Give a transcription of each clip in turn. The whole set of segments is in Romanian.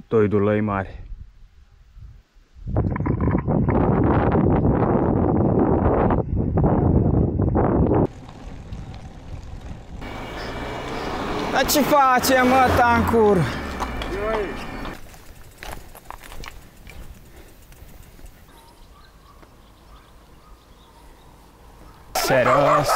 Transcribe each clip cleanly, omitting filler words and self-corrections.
doi dulăi mari. Dar ce face, mă, tancur? Serios?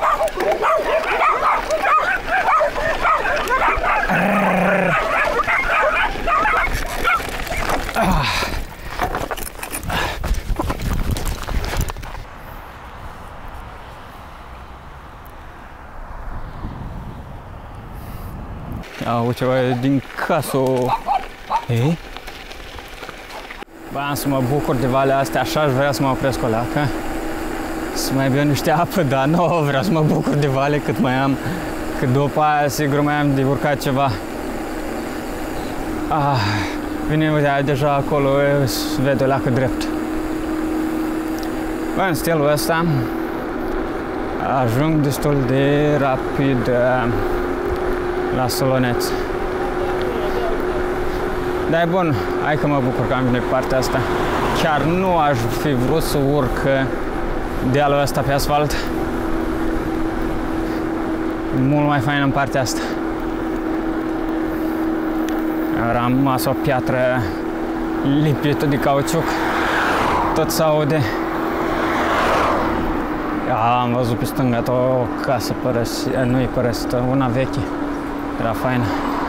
Au ceva din casă. Ei? Bă, am să mă bucur de valea astea, așa aș vrea să mă opresc o leacă. Să mai beau niște apă, dar nu vreau să mă bucur de vale cât mai am. Că după aia sigur mai am de urcat ceva. Vine, uite, deja acolo se vede o leacă drept. Bă, în stilul ăsta ajung destul de rapid la Soloneț. Dar e bun, hai că mă bucur că am venit pe partea asta. Chiar nu aș fi vrut să urc dealul ăsta pe asfalt. Mult mai fain în partea asta. A rămas o piatră lipită de cauciuc. Tot se aude. Am văzut pe stânga o casă părăsită, nu-i părăsită, una veche. Era faină.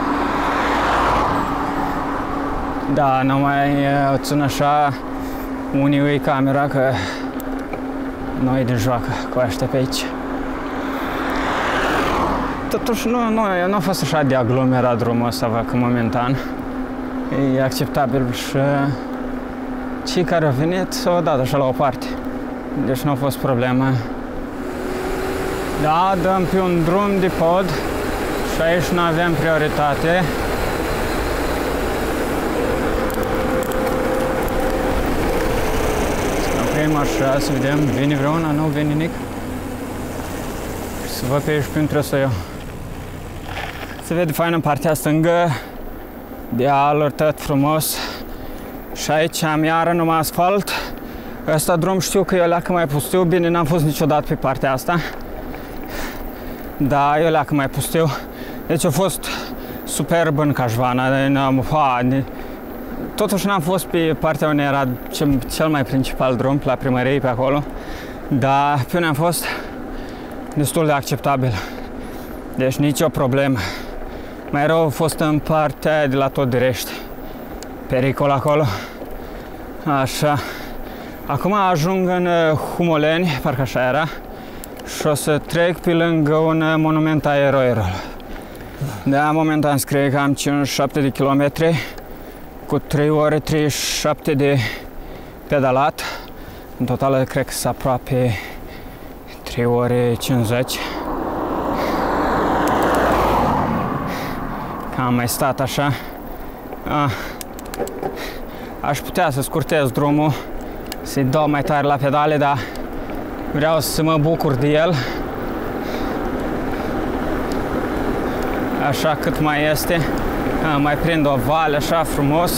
Da, nu mai țin așa unii îi camera că noi din joacă cu ăștia pe aici. Totuși nu a fost așa de aglomerat drumul ăsta, văd că momentan e acceptabil și cei care au venit s-au dat așa la o parte. Deci nu a fost problemă. Da, dăm pe un drum de pod și aici nu avem prioritate. Oprim așa, să vedem, vine vreuna, nu vine nic. Să văd pe aici prin trebuie eu. Se vede fain în partea stângă, dealuri tot frumos. Și aici am iară numai asfalt. Ăsta drum știu că e o leacă mai pustiu, bine, n-am fost niciodată pe partea asta. Da, e o leacă mai pustiu. Deci a fost superb în Cașvana. Totuși n-am fost pe partea unde era cel mai principal drum, la primărie pe acolo. Dar pe unde am fost, destul de acceptabil. Deci nicio problemă. Mai rău a fost în partea aia de la Todirești. Pericol acolo. Așa. Acum ajung în Humoleni, parcă așa era. Și o să trec pe lângă un monument a eroilor. Da, momentan scrie că am 57 de kilometri cu 3 ore 37 de pedalat. În total cred că sunt aproape 3 ore 50. Am mai stat așa. Aș putea să scurtez drumul, să-i dau mai tare la pedale, dar vreau să mă bucur de el. Așa cât mai este. Mai prind o vale așa frumos.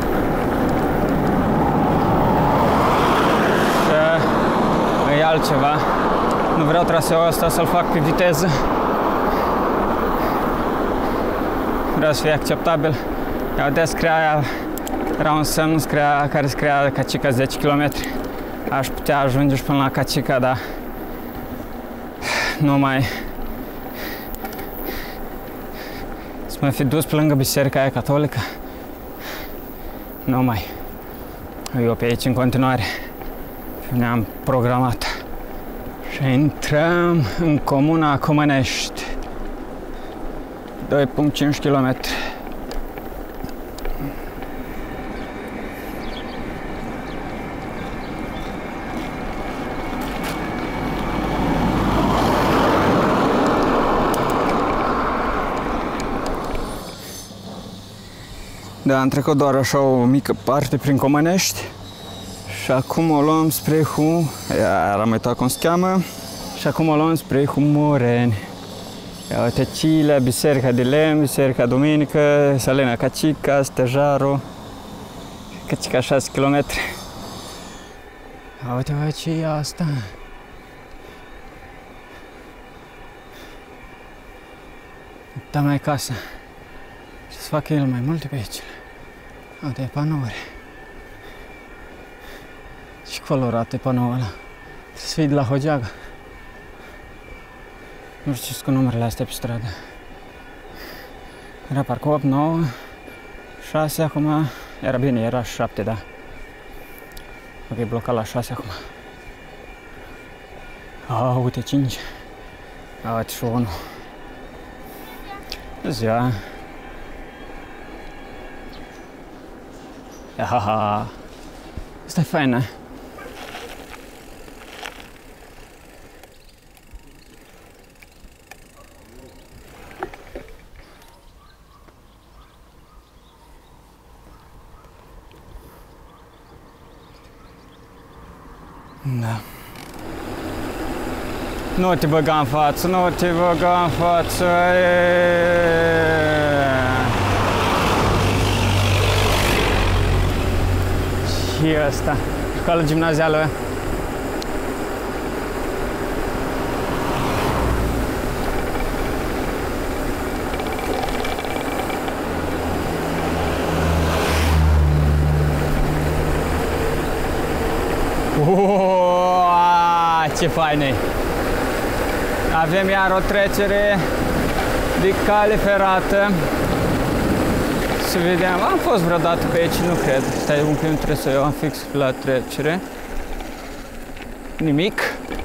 Și e altceva. Nu vreau traseul ăsta să-l fac pe viteză. Vreau să fie acceptabil. Iau de scria aia, era un semn care scria Cacica 10 km. Aș putea ajunge și până la Cacica, dar nu mai... Să mă fi dus pe lângă biserica aia catolică. Nu mai. Eu pe aici în continuare. Ne-am programat. Și intrăm în comuna Comănești. 2,5 km. Da, am trecut doar așa o mică parte prin Comănești și acum o luăm spre am uitat cum se cheamă, și acum o luăm spre Humoreni. Ia uite Cilea, Biserica de Lemn, Biserica Duminică, Salina Cacica, Stejarul, Cacica 6 km. Ia uite, bă, ce e asta? Da, mai casă. Ce să facă el mai multe pe aici. Uite, panouri. Și colorat e panoul ăla. Trebuie să fii de la Hogeaga. Nu știu ce cu numerele astea pe stradă. Era parcă 8, 9, 6 acum. Era bine, era 7, da. Ok, e blocat la 6 acum. Uite 5. Uite și 1. Ziua. Aha. Asta e faină. Da. Nu te băga în față, nu te băga în față. Și ăsta, școală gimnazială. Ce fain-i! Avem iar o trecere de cale ferată. Să vedem, am fost vreodată pe aici, nu cred. Stai un pic, trebuie să iau fix la trecere. Nimic.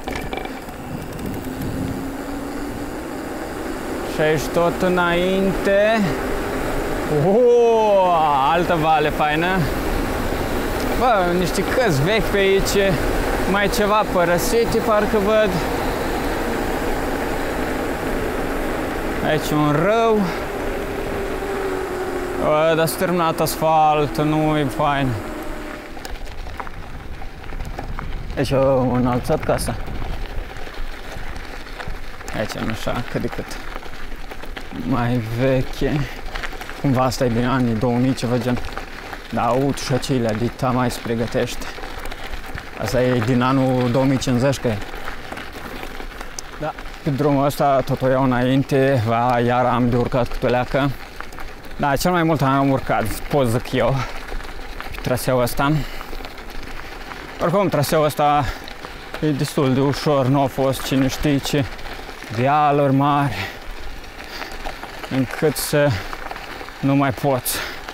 Și aici tot înainte. Altă vale faină. Bă, niște căți vechi pe aici. Mai ceva părăsite, parcă văd. Aici un râu. Dar s-a terminat asfaltul, nu e fain. Aici o înălțat casa. Aici nu așa, cât de cât mai veche. Cumva asta e din anii 2000, ceva gen. Da, uite acelea de mai se pregătește. Asta e din anul 2050 că e. Da, pe drumul ăsta tot o iau înainte, iar am de urcat câte o leacă. Da, cel mai mult am urcat, pot zic eu, pe traseul ăsta. Oricum, traseul ăsta e destul de ușor, nu a fost cine știe ce dealuri mari, încât să nu mai poți.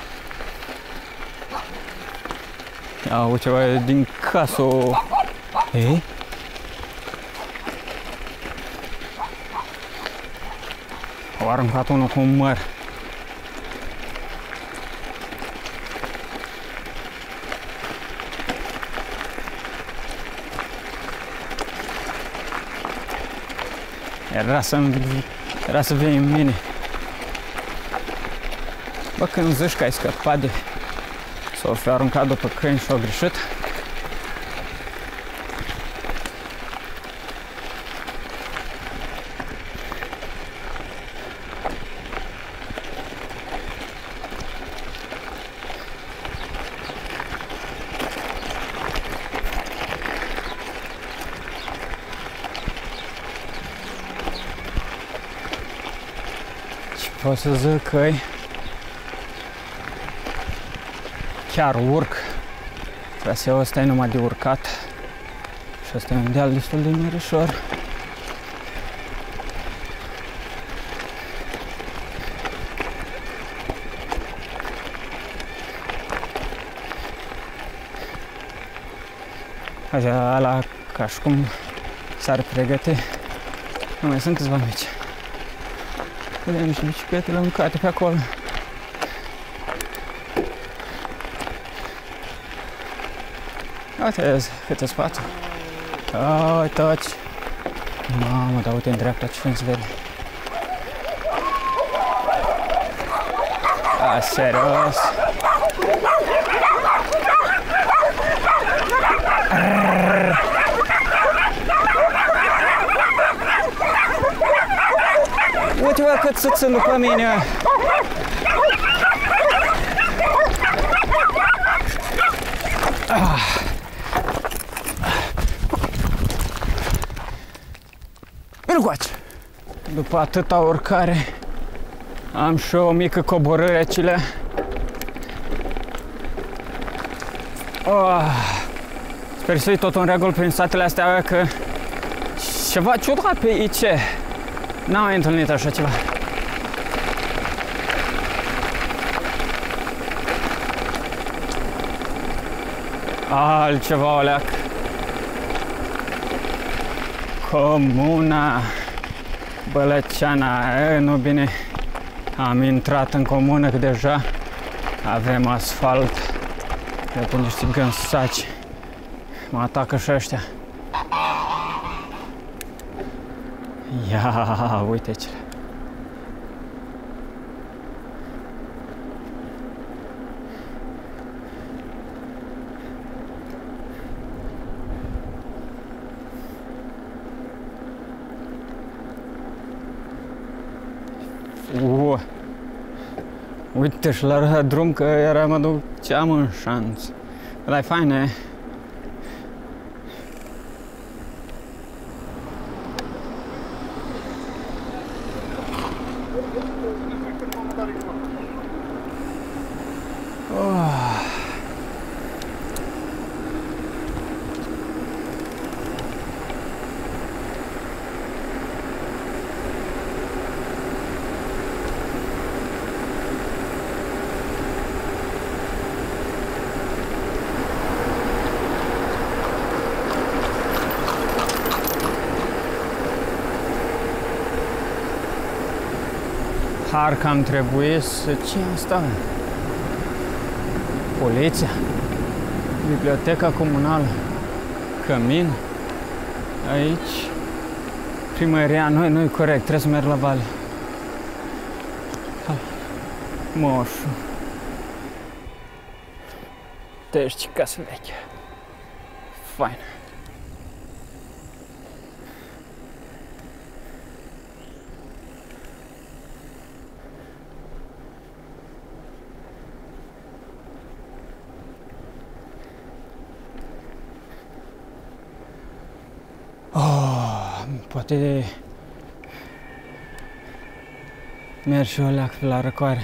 Ia uite, bă, din casă. Ei? Au aruncat unul cu un măr. Era să vii în mine. Bă, când zici că ai scăpat de... S-o fi aruncat după câini și-o greșit. Și pot să zic că chiar urc. Traseul ăsta e numai de urcat. Și ăsta e un deal destul de merișor. Așa, ala, ca și cum s-ar pregăti. Nu mai sunt câțiva mici. Vedem niște bicicletele aruncate pe acolo. Uite, câte spațiu. Uite aici. Mamă, dar uite în dreapta ce fin se vede. Serios. Uitați-vă cât să țin după mine! Încoace! După atâta urcare, am și o mică coborâre acele. Sper să fie tot în regulă prin satele astea, că ceva ciudat pe aici. N-am mai întâlnit așa ceva. Altceva, oleac. Comuna Bălăceana. Nu bine, am intrat în comună, că deja avem asfalt. De pe niște gânsaci. Mă atacă și ăștia. Ia, uite ce. Uite și la drum că era mă duceam în șanț. Dar e fain, e? Parcă am trebuit să... Ce asta? Poliția? Biblioteca comunală? Cămin? Aici? Primăria? Nu-i corect, trebuie să merg la vale. Hai. Moșu. Deci, ce casă veche. Fain. Poate merg și o leac pe la răcoare.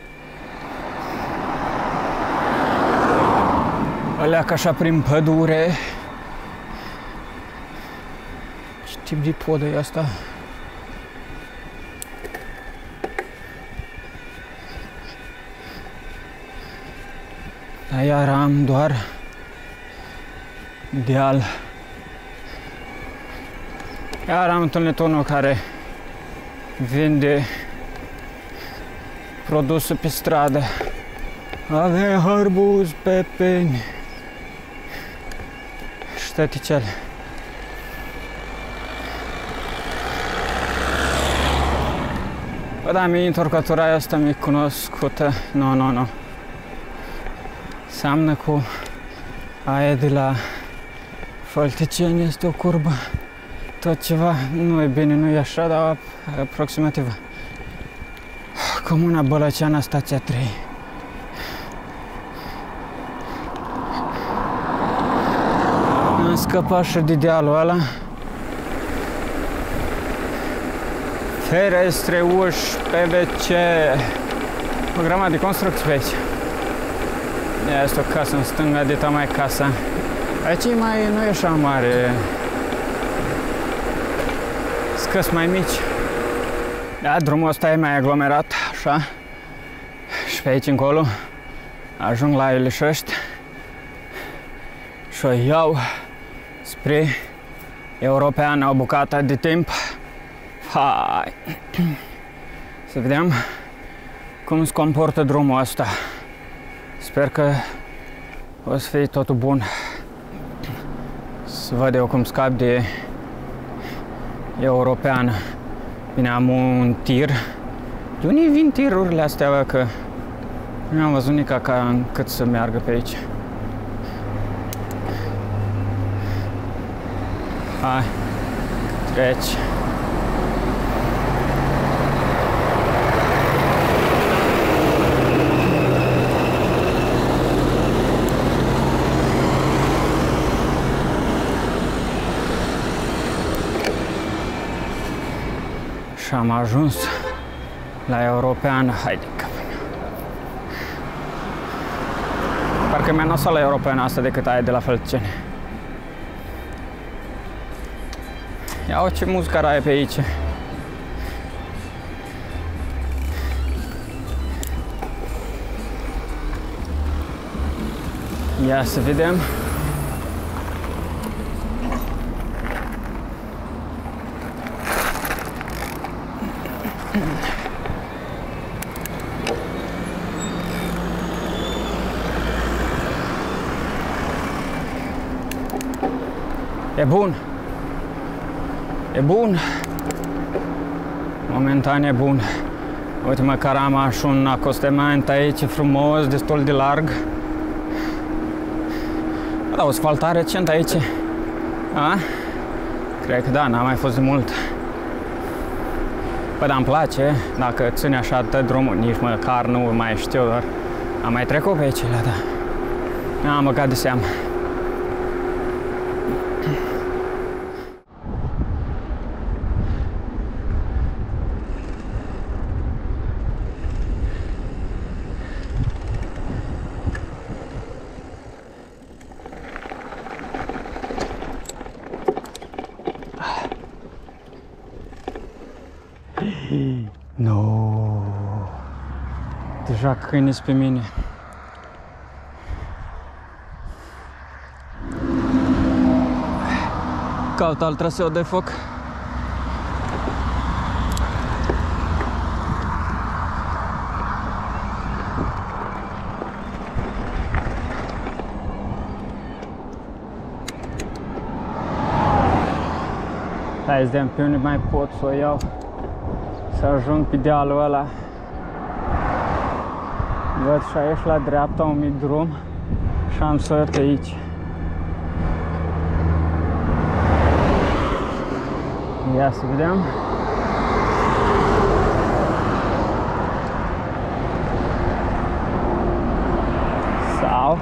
O leac așa prin pădure. Ce tip de podă e asta? Dar iar am doar deal. Iar am întâlnit unul care vinde produse pe stradă. Avem harbuz, pepeni și tăticele. Bă, da, mie întorcătura asta mi-e cunoscută. Nu. Seamnă cu aia de la Fălticeni, este o curbă. Tot ceva, nu e bine, nu e așa, dar aproximativ. Comuna Bălăceana, stația 3. Am scăpat și de dealul ăla. Ferestre, uși, PVC, o grămadă de construcții pe aici. Este o casă în stânga, de mai casa. Aici nu e așa mare. Căs mai mici. Da, drumul ăsta e mai aglomerat, așa. Și pe aici încolo ajung la Elișești și o iau spre Europeană o bucată de timp. Hai! Să vedem cum se comportă drumul ăsta. Sper că o să fie totul bun. Să văd eu cum scap de Europeană. Bine, am un tir. De unde vin tirurile astea, că nu am văzut nici ca cât să meargă pe aici. Hai, treci. Și am ajuns la Europeană. Haide că parcă mi-a nasat la Europeană asta decât aia de la Fălticeni. Ia-o ce muzică are pe aici. Ia să vedem. E bun. E bun. Momentan e bun. Uite, măcar am și un acostament aici frumos, destul de larg. Da, o asfaltare recent aici. A? Cred că da, n-a mai fost de mult. Păi da, îmi place, dacă ține așa atât drumul, nici măcar nu mai știu, doar am mai trecut pe aici, da. Am băgat de seamă. No. Deja câini pe mine. Caut alt traseu de foc. Hai să vedem pe unde mai pot să o iau. Să ajung pe dealul ăla. Văd și aici la dreapta un mic drum și am să iau pe aici. Ia să vedem. Sau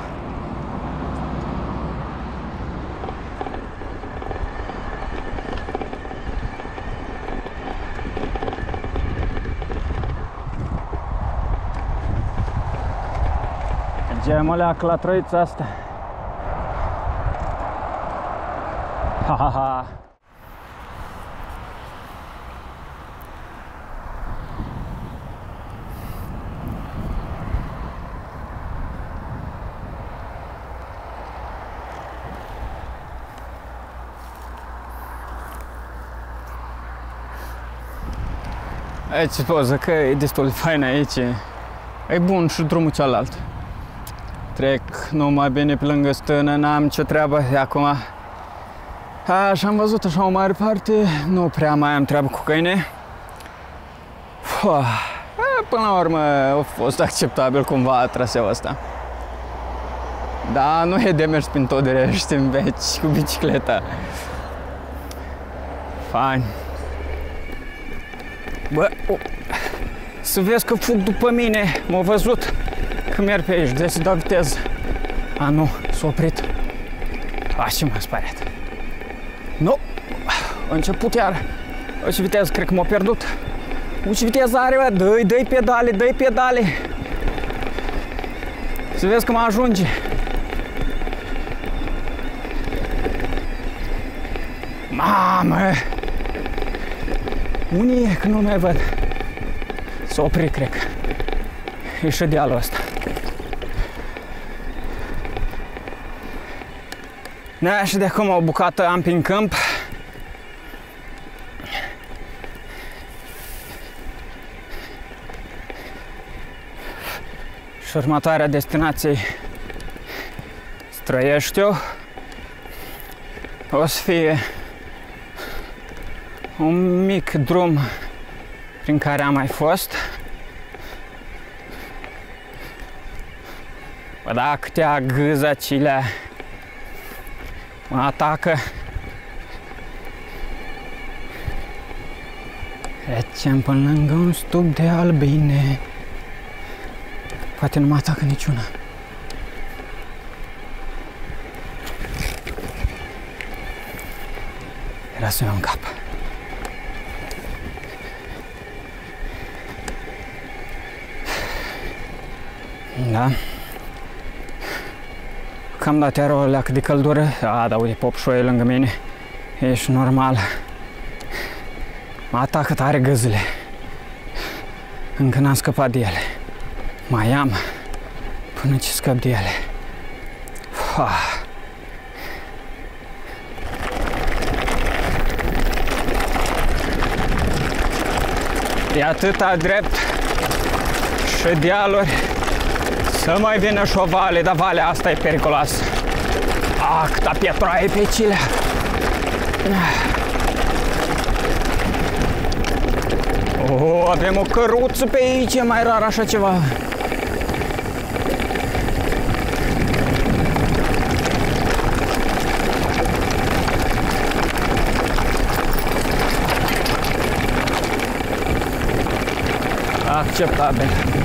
mergem oleac la trăița asta. Ha ha ha. Aici poză că e destul de fain aici. E bun și drumul cealalt. Trec numai bine pe lângă stână, n-am nicio treabă de acum. Așa am văzut așa o mare parte, nu prea mai am treabă cu câine. Până la urmă a fost acceptabil cumva traseul ăsta. Dar nu e de mers prin tot direct în veci cu bicicleta. Fain. Bă, să vezi că fug după mine, m-au văzut că merg pe aici, de să dau viteză. A, nu, s-a oprit. Ce m-a speriat. Nu, a început iar. Ce viteză, cred că m-a pierdut. Ce viteză are, bă, dă-i pedale, dă-i pedale. Să vezi că mă ajunge. Mamă! Unde e? Că nu mai văd. S-a oprit, cred că. E și dealul ăsta. Da, și de acum o bucată am prin câmp. Și următoarea destinație, Străieștiu, o să fie un mic drum prin care am mai fost. Bă, da, câtea gâzacilea mă atacă. Trecem până lângă un stup de albine. Poate nu mă atacă niciuna. Era să iau în cap. Da? Cam dat iar o leacă de căldură. A, da, uite, popșoie lângă mine. Ești normal. Mă atacă tare găzile. Încă n-am scăpat de ele. Mai am până ce scăp de ele. E atâta drept și dealuri să mai vină și o vale, dar valea asta e periculoasă. Câta pietroaie pe Cilea. Avem o căruță pe aici, e mai rar așa ceva. Acceptabil.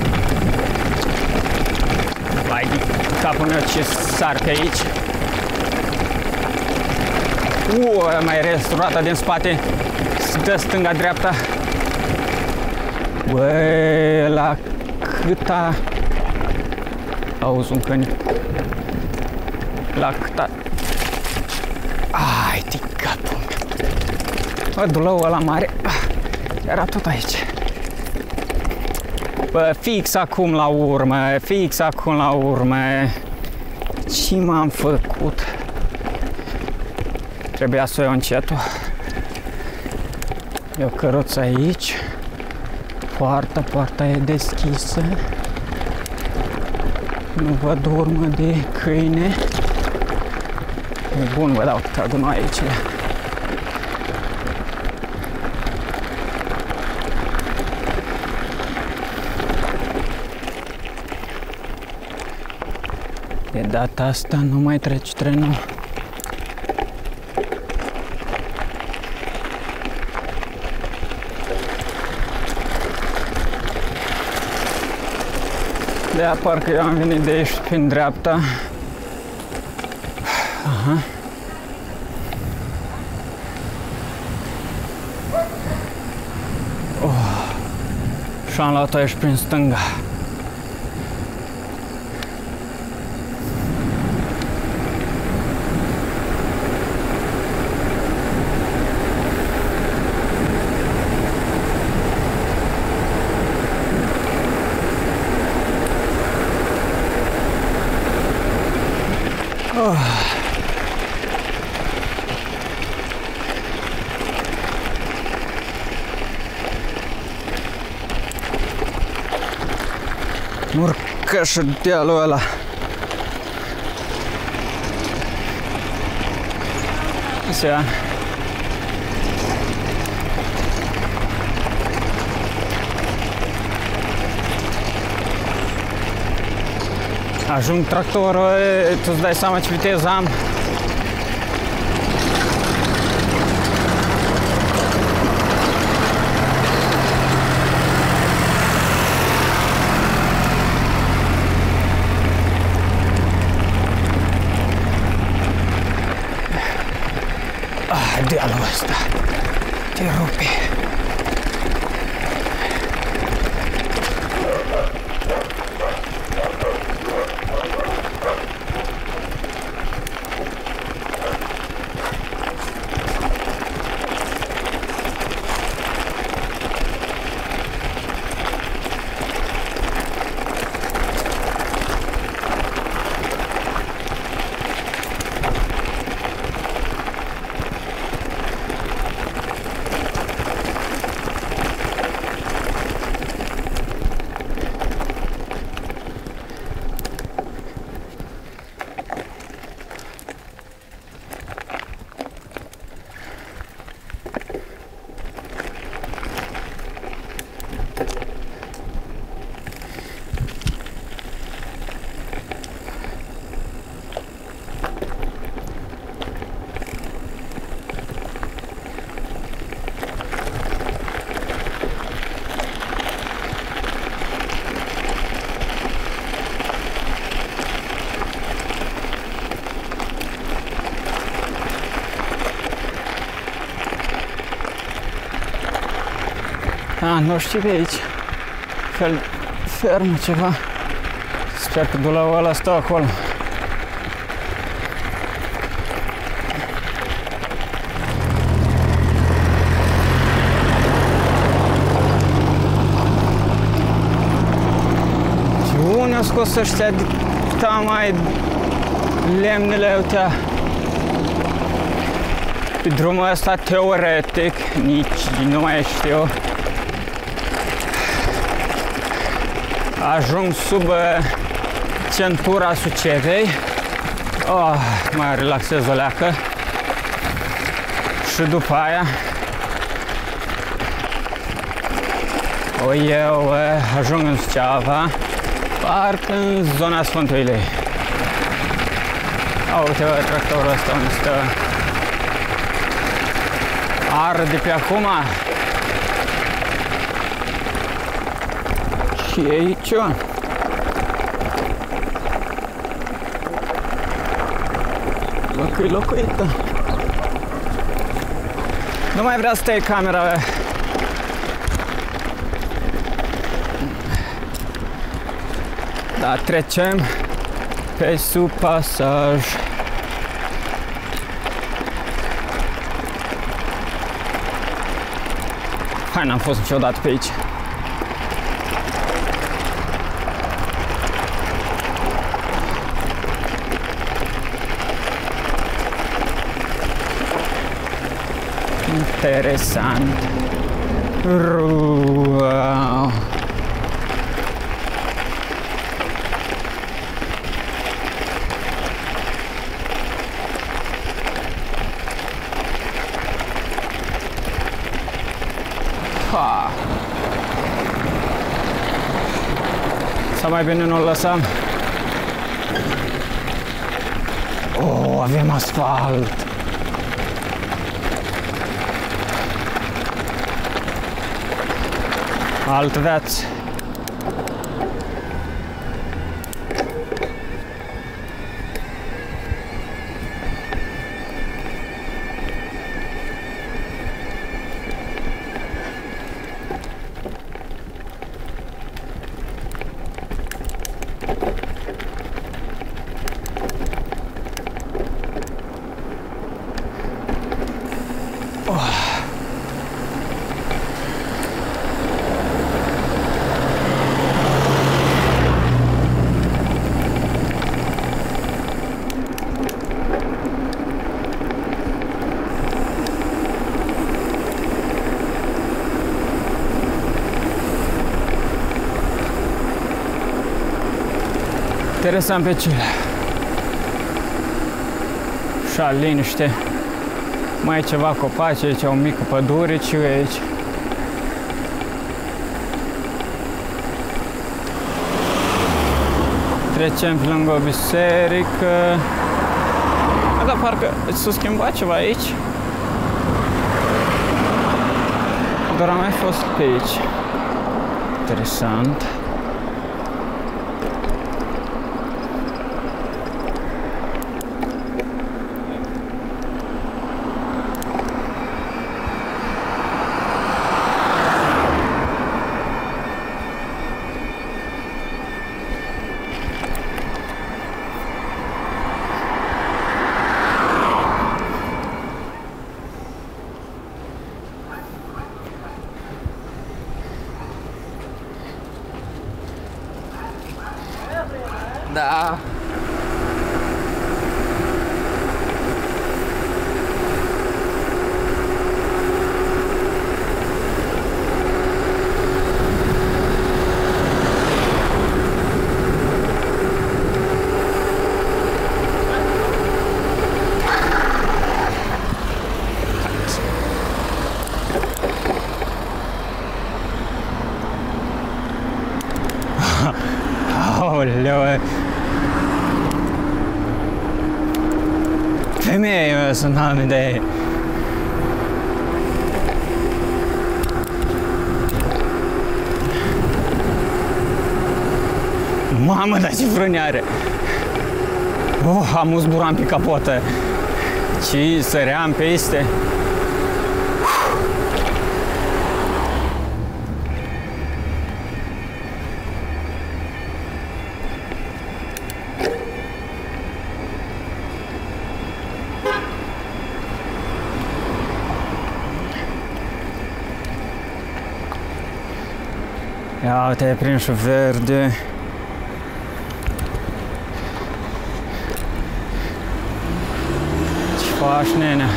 Vai de capul meu ce sar pe aici. Mai rest roata din spate. Dă stânga-dreapta. Băi, la câta... Auzi un câine. La câta... Ai, de capul meu. Bă, dulăul ăla mare. Era tot aici. Bă, fix acum la urmă, fix acum la urmă. Ce m-am făcut? Trebuia să o iau încetul. E o căruță aici. Poarta e deschisă. Nu văd urmă de câine. E bun, vă dau câte gunoi aici. De data asta nu mai trece trenul. De-aia parcă eu am venit de aici prin dreapta. Aha. Și am luat-o aici prin stânga. Urcă și dealul ăla. Așa. Ajung tractorul, tu îți dai seama ce viteză am. Dealul ăsta te rupe. Nu știu de aici. Fel fermă ceva. Sper că dulăul ăla stă acolo. Și unde au scos ăștia mai lemnele ăstea? Pe drumul ăsta teoretic, nici nu mai știu. Ajung sub centura Sucevei. Mai relaxez o leacă. Și după aia eu ajung în Suceava, parcă în zona Sfântul Ilei. Uite, tractorul ăsta unde stă. Arde pe acum. Și aici locuită. Nu mai vrea să tai camera. Da, trecem pe sub pasaj. Hai, n-am fost niciodată pe aici. Interesant. Wow. Ha. Sau mai bine nu-l lăsăm. Avem asfalt. Altă viață. Interesant pe cele. Așa, liniște. Mai e ceva copaci, aici o mică pădure, ce e aici? Trecem pe lângă o biserică. Dar parcă s-a schimbat ceva aici. Doar am mai fost pe aici. Interesant. Da. Aoleu. Femeie, sunt oameni de... Mamă, dar ce frâne are! Am uzburam pe capotă. Și săream peste. Ia uite, e prins și verde. Ce faci, nenea?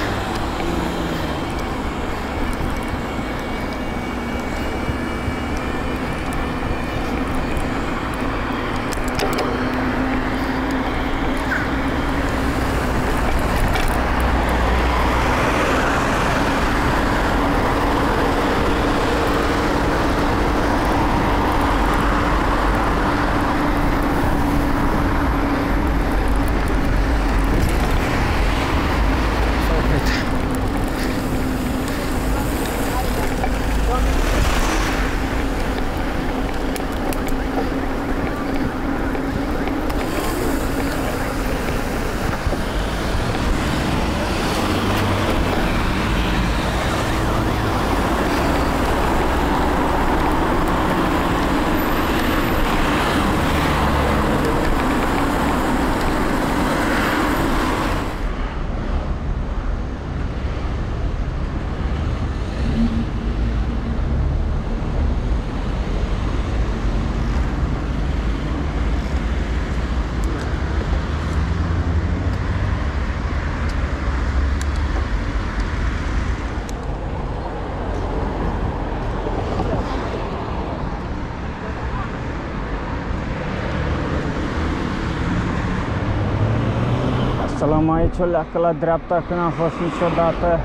Să luăm aici o leacă la dreapta, că n-am fost niciodată.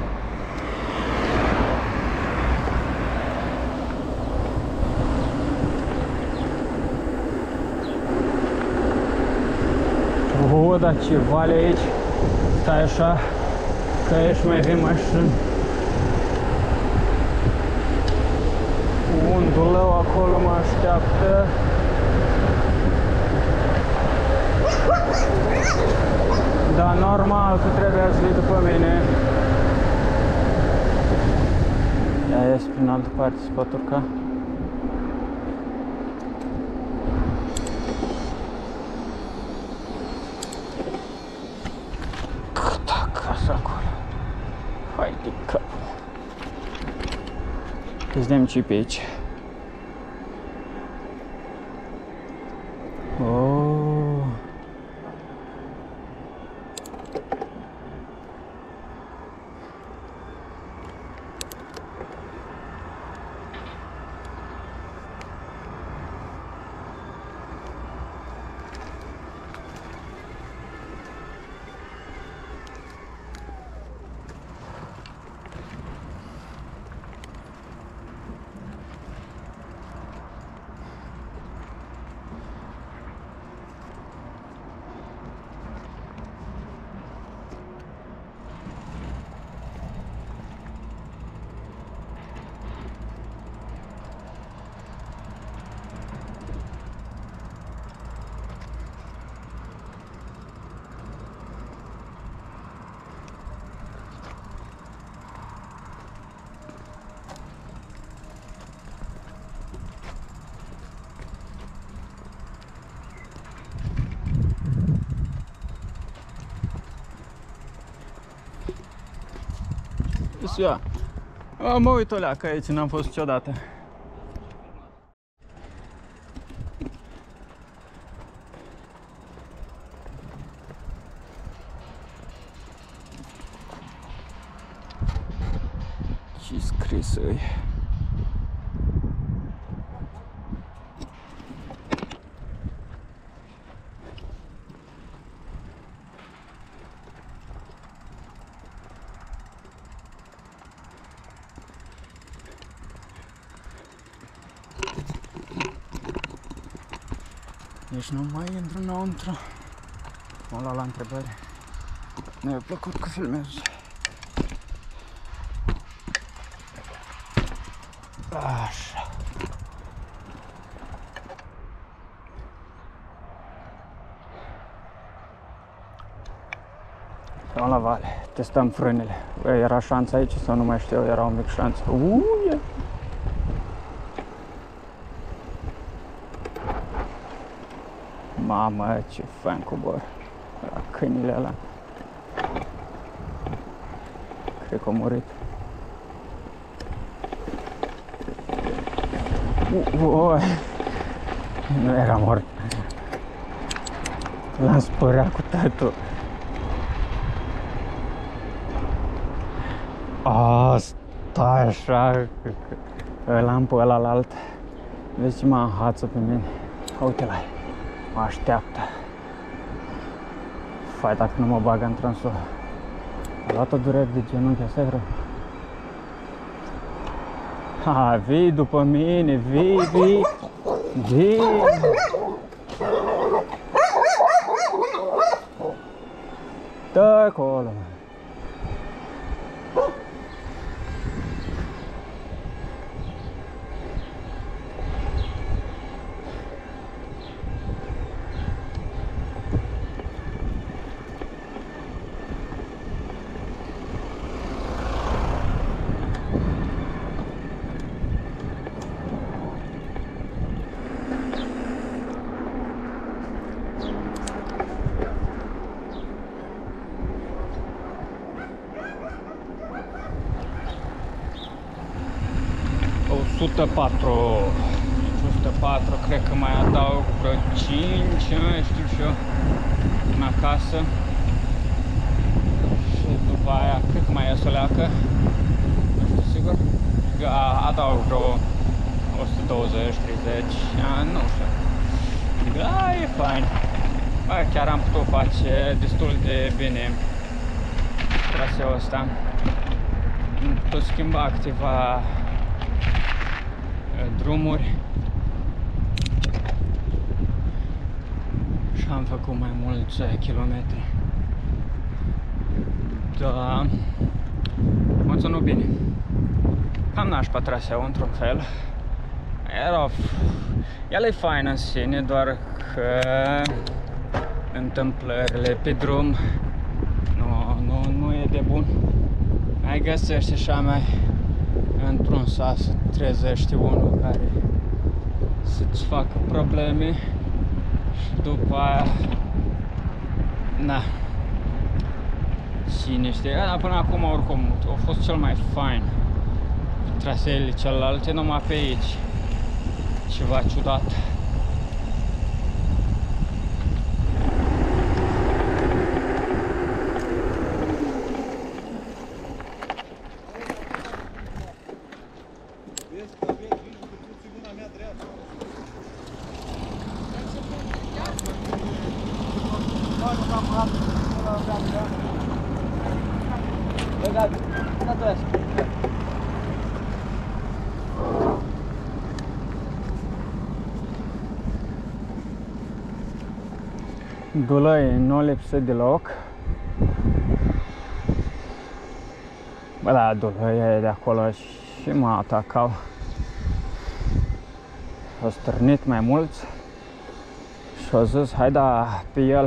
Dar ce vale aici. Stai așa, că aici mai vin mașini. Un dulău acolo mă așteaptă. Da, normal că trebuia să vii după mine. Ia ies prin altă parte, se poate urca. Cât acasă acolo. Hai de cap. Îți dăm ce pe aici. Ia. Mă uit o leacă aici, n-am fost niciodată. Ce scris îi? Deci nu mai intru înăuntru. M-am luat la întrebare. Mi-a plăcut că filmez. Așa. Stăm la vale. Testăm frânele. Era șanță aici sau nu mai știu, era un mic șanță. Uie! Mamă, ce fain cobor. La câinile ăla. Cred că a murit. Oi! Nu era mort. L-am spărat cu tătul. Stai așa, l-am pe ălalalt. Vezi ce mă înhață pe mine. Uite-l, mă așteaptă. Fai, dacă nu mă bagă în trânsul. A luat-o durere de genunchi, asta e rău. Vii după mine, vii. Dă acolo. O 104, cred că mai adaug vreo 5, știu și eu, în acasă. Și după aia, cred că mai ies o leacă, nu știu sigur, adaug vreo 120, 30, nu știu. Adică, e fain. Chiar am putut face destul de bine traseul ăsta. Am putut schimba câteva drumuri și am făcut mai mulți kilometri. Da, m-a ținut bine. Cam nașpa traseul într-un fel. El e fain în sine, doar că întâmplările pe drum nu e de bun. Mai găsești așa într-un sat să trezești unul care să-ți facă probleme și după aia cine știe, dar până acum oricum a fost cel mai fain traseele celelalte, numai pe aici ceva ciudat. Dulăi nu lipsă deloc. Bă, da, dulăi de acolo și mă atacau. S-au stârnit mai mulți și au zis, hai da pe el.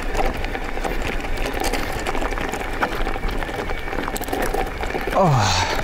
Oh.